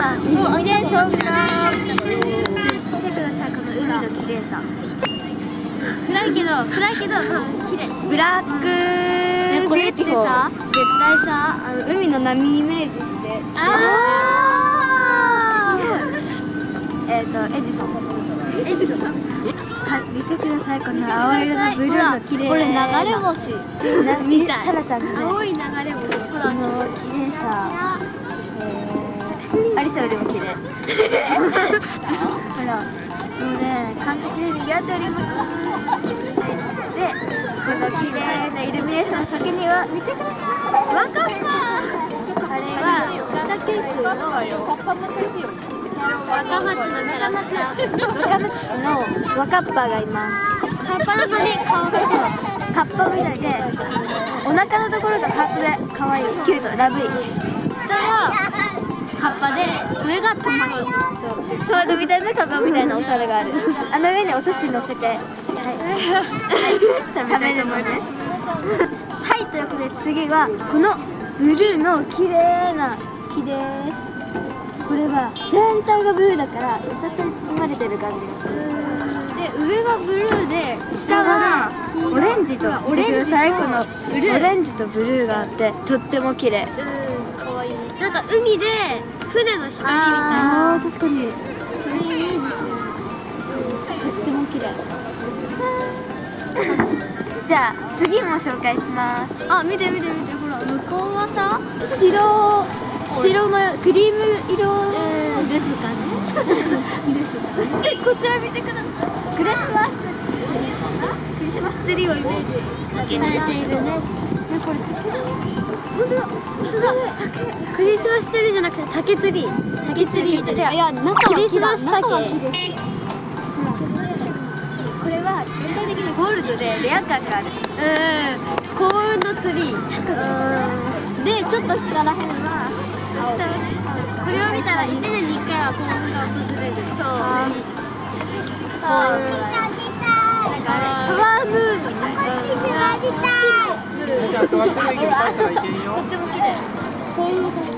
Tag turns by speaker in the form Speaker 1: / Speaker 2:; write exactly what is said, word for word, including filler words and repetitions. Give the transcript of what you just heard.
Speaker 1: なイルミネーションが。見てください、この海の綺麗さ。暗いけど暗いけど綺麗。ブラックビューティフォー。絶対さ、あの海の波イメージして。ああ。えっとエジソン。エジソン。はい、見てください、この青色のブルーの綺麗な。これ流れ星。みたい。サラちゃんのね。青い流れ星。この綺麗さ。アリサよりも綺麗。ほら、もうね、完璧で賑わっております。で、この綺麗なイルミネーションの先には、見てください。ワカッパ。あれは北九州の若松のキャラクター。若松市のワカッパがいます。カッパの羽、顔がそう、カッパみたいで、お腹のところがハートで可愛い、キュート、ラブイ。下はカッパで、上がトマト。トマトみたいなカッパみたいなお皿がある。あの上にお寿司乗せて、はい、食べるものです。はい、ということで次はこのブルーの綺麗な木です。これは全体がブルーだから優しさに包まれてる感じがする。で、上がブルーで下はオレンジと、オレンジとこのオレンジとブルーがあってとっても綺麗。なんか海で船の光みたいな。ああ、確かに。それイメージする。とっても綺麗。じゃあ次も紹介します。あ、見て見て見て、ほら向こうはさ、白白のクリーム色ですかね。です。そしてこちら見てください。クリスマスクリスマスツリーをイメージされているね。これ本当だ、本当だ。クリスマスツリーじゃなくて竹ツリー。竹ツリーみたいな。いや、中はクリスマス竹。これは全体的にゴールドでレア感がある。うん。幸運のツリー。確かに。で、ちょっと下らへんは下はね。これを見たら一年に一回は幸運が訪れる。そう。そう。なんかあれ、パワームーンみたいな。じゃあ座ってる。とっても綺麗。こういう